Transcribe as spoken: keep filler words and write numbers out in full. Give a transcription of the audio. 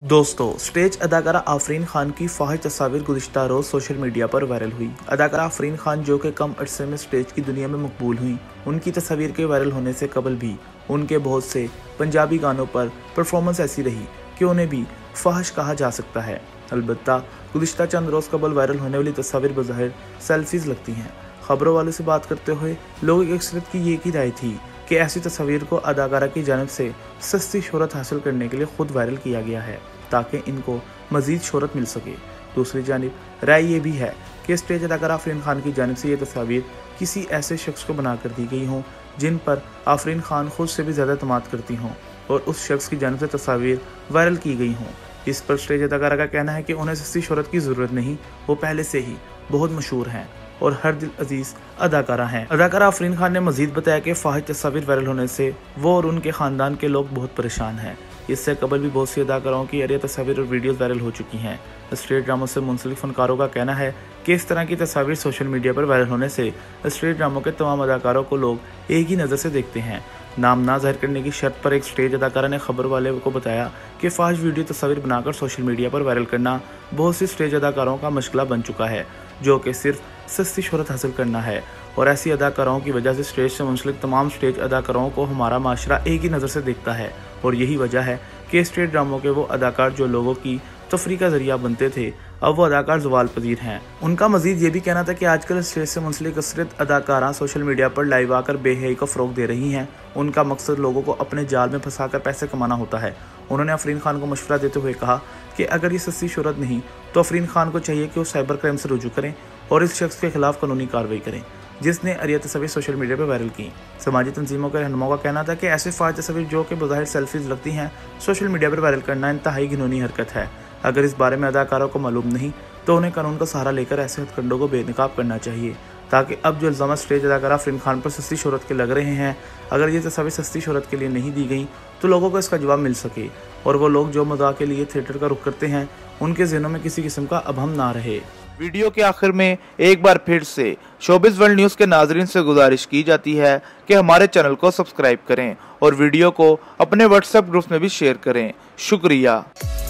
दोस्तों, स्टेज अदाकारा आफरीन खान की फाहिश तस्वीर गुज़िश्ता रोज़ सोशल मीडिया पर वायरल हुई। अदाकारा आफरीन खान जो कि कम अरसे में स्टेज की दुनिया में मकबूल हुई, उनकी तस्वीर के वायरल होने से कबल भी उनके बहुत से पंजाबी गानों पर परफॉर्मेंस ऐसी रही कि उन्हें भी फाहिश कहा जा सकता है। अलबत्ता गुज़िश्ता चंद रोज़ कबल वायरल होने वाली तस्वीर बज़ाहिर सेल्फीज लगती हैं। खबरों वालों से बात करते हुए लोगों की अक्सरियत की ये की राय थी कि ऐसी तस्वीर को अदाकारा की जानिब से सस्ती शोहरत हासिल करने के लिए खुद वायरल किया गया है ताकि इनको मजीद शोहरत मिल सके। दूसरी जानिब राय ये भी है कि स्टेज अदाकारा आफरीन खान की जानिब से ये तस्वीर किसी ऐसे शख्स को बनाकर दी गई हों जिन पर आफरीन खान खुद से भी ज़्यादा एतमाद करती हों और उस शख्स की जानिब से तस्वीर वायरल की गई हों। इस पर स्टेज अदाकारा का कहना है कि उन्हें सस्ती शोहरत की ज़रूरत नहीं, वो पहले से ही बहुत मशहूर हैं और हर दिल अजीज अदाकारा हैं। अदाकारा आफरीन खान ने मजीद बताया कि फाहिश तस्वीर वायरल होने से वो और उनके खानदान के लोग बहुत परेशान हैं। इससे कबल भी बहुत सी अदाकाराओं की अरिया तस्वीर और वीडियोस वायरल हो चुकी हैं। स्ट्रीट ड्रामों से मुंसलिक फनकारों का कहना है कि इस तरह की तस्वीर सोशल मीडिया पर वायरल होने से स्ट्रीट ड्रामों के तमाम अदाकारों को लोग एक ही नज़र से देखते हैं। नाम ना जाहिर करने की शर्त पर एक स्टेज अदाकारा ने खबर वाले को बताया कि फाहिश वीडियो तस्वीर बनाकर सोशल मीडिया पर वायरल करना बहुत सी स्टेज अदाकारों का मशगला बन चुका है, जो कि सिर्फ सस्ती शोहरत हासिल करना है। और ऐसी अदाकाराओं की वजह से स्टेज से मुंसलिक तमाम स्टेज अदाकाराओं को हमारा माशरा एक ही नज़र से देखता है और यही वजह है कि स्टेज ड्रामों के वो अदाकार जो लोगों की तफरी का जरिया बनते थे, अब वो अदाकार ज़वाल पजीर हैं। उनका मजीद ये भी कहना था कि आजकल स्टेज से मुंसलिक असरत अदाकारा सोशल मीडिया पर लाइव आकर बेहयाई को फ़रोग दे रही हैं। उनका मकसद लोगों को अपने जाल में फंसाकर पैसे कमाना होता है। उन्होंने आफरीन खान को मशवरा देते हुए कहा कि अगर ये सस्ती शोहरत नहीं तो आफरीन खान को चाहिए कि वो साइबर क्राइम से रुजू करें और इस शख्स के खिलाफ कानूनी कार्रवाई करें जिसने अरिया तस्वीर सोशल मीडिया पर वायरल की। समाजी तंजीमों के रहनुमाओं का कहना था कि ऐसे फाहिश तस्वीर जो कि बज़ाहिर सेल्फीज लगती हैं सोशल मीडिया पर वायरल करना इंतहाई घिनौनी हरकत है। अगर इस बारे में अदाकारों को मालूम नहीं तो उन्हें कानून का सहारा लेकर ऐसे हथकंडों को बेनकाब करना चाहिए ताकि अब जो इल्ज़ाम स्टेज अदाकारा आफरीन खान पर सस्ती शोहरत के लग रहे हैं, अगर ये तस्वीर सस्ती शोहरत के लिए नहीं दी गई तो लोगों को इसका जवाब मिल सके और वो लोग जो मज़ाक के लिए थिएटर का रुख करते हैं उनके ज़हनों में किसी किस्म का अभम ना रहे। वीडियो के आखिर में एक बार फिर से शोबिज़ वर्ल्ड न्यूज़ के नाजरीन से गुजारिश की जाती है कि हमारे चैनल को सब्सक्राइब करें और वीडियो को अपने व्हाट्सएप ग्रुप में भी शेयर करें। शुक्रिया।